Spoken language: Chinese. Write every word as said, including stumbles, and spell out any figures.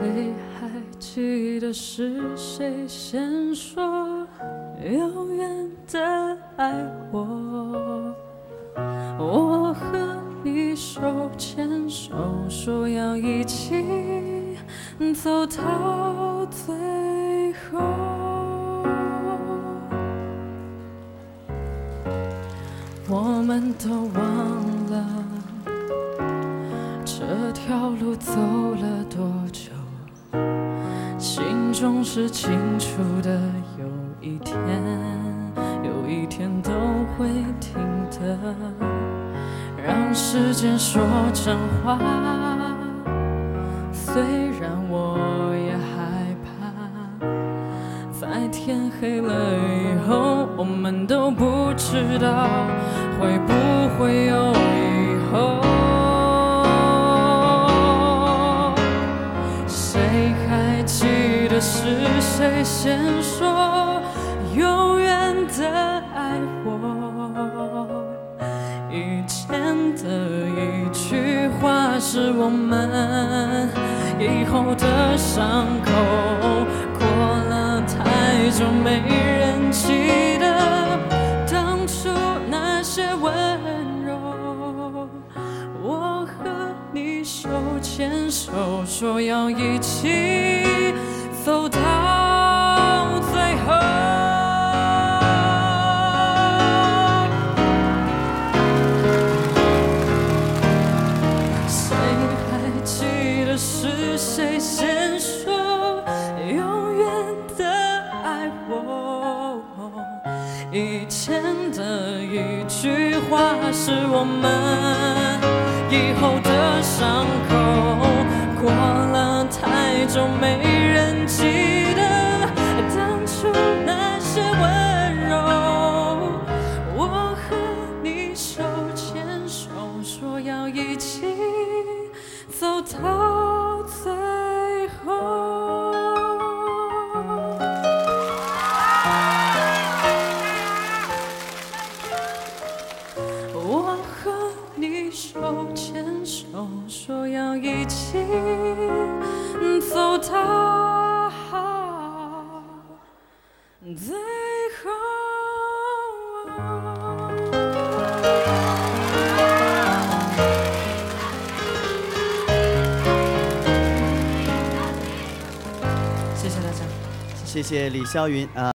谁还记得是谁先说永远的爱我？我和你手牵手，说要一起走到最后。我们都忘了这条路走了多久，心中是清楚的，有一天有一天都会听的，让时间说真话。虽然我也害怕，在天黑了以后，我们都不知道会不会有以后。谁还记得是谁先说永远的爱我？以前的一句话是我们以后的伤口，过了太久没人记得当初那些温柔。我和你手牵手，说要一起走到最后。是谁先说永远的爱我？以前的一句话是我们以后的伤口，过了太久没人记得当初那些温柔。我和你手牵手，说要一起走到最后。我和你手牵手，说要一起走到最后。谢谢大家， 谢谢李霄云啊。